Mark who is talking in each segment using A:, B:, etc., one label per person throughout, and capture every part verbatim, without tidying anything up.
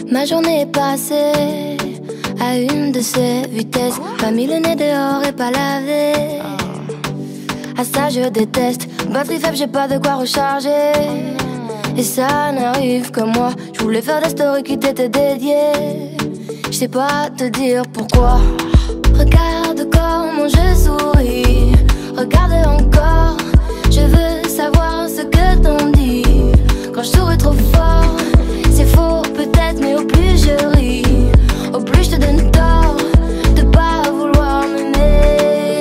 A: Ma journée est passée à une de ces vitesses. Pas mis le nez dehors et pas lavé. À ça je déteste. Batterie faible, j'ai pas de quoi recharger. Et ça n'arrive que moi. Je voulais faire des stories qui t'étaient dédiées. Je sais pas te dire pourquoi. Regarde comment je souris. Regarde encore. Je veux savoir ce que t'en dis. Quand je souris trop fort, c'est faux peut-être, mais au plus je ris, au plus je te donne tort de pas vouloir m'aimer.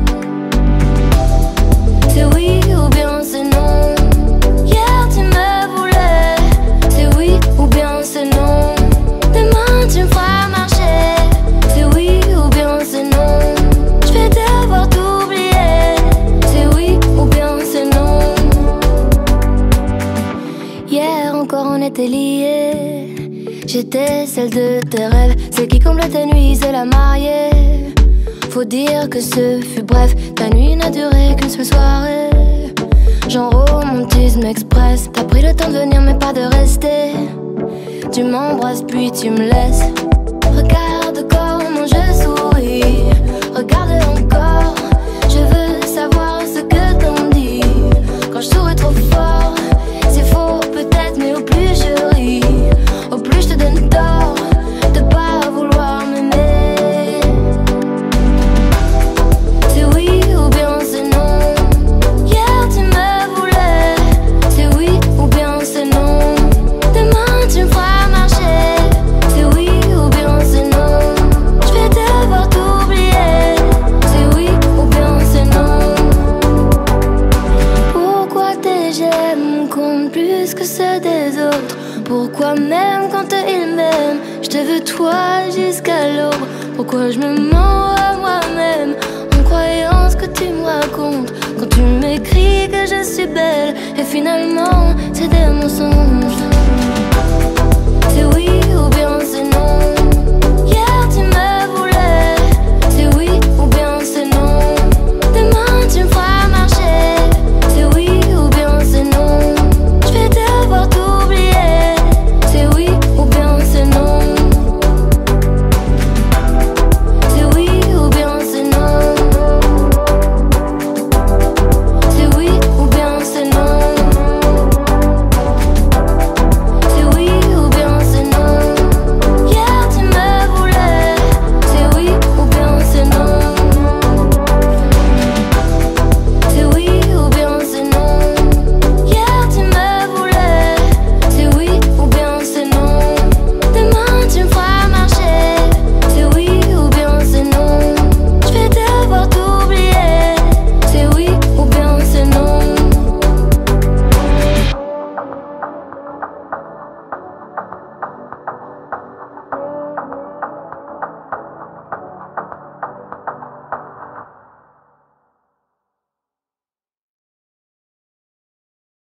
A: C'est oui ou bien c'est non. Hier tu me voulais. C'est oui ou bien c'est non. Demain tu me feras marcher. C'est oui ou bien c'est non. Je vais devoir t'oublier. C'est oui ou bien c'est non. Hier encore on était liés. J'étais celle de tes rêves, celle qui comble tes nuits, c'est la mariée. Faut dire que ce fut bref, ta nuit n'a duré qu'une seule soirée. Genre romantisme express. T'as pris le temps de venir mais pas de rester. Tu m'embrasses puis tu me laisses. Regarde comment je souris. Regarde encore. Je veux savoir ce que t'en dis. Quand je souris trop fort, c'est faux peut-être, mais au plus je ris, au plus je te donne tort de pas vouloir m'aimer. C'est oui ou bien c'est non. Hier tu me voulais. C'est oui ou bien c'est non. Demain tu me feras marcher. C'est oui ou bien c'est non. Je vais devoir t'oublier. C'est oui ou bien c'est non. Pourquoi tes j'aime comptent plus que ceux des autres? Pourquoi même quand ils m'aiment, je te veux toi jusqu'à l'aube? Pourquoi je me mens à moi-même en croyant ce que tu me racontes? Quand tu m'écris que je suis belle et finalement c'est des mensonges.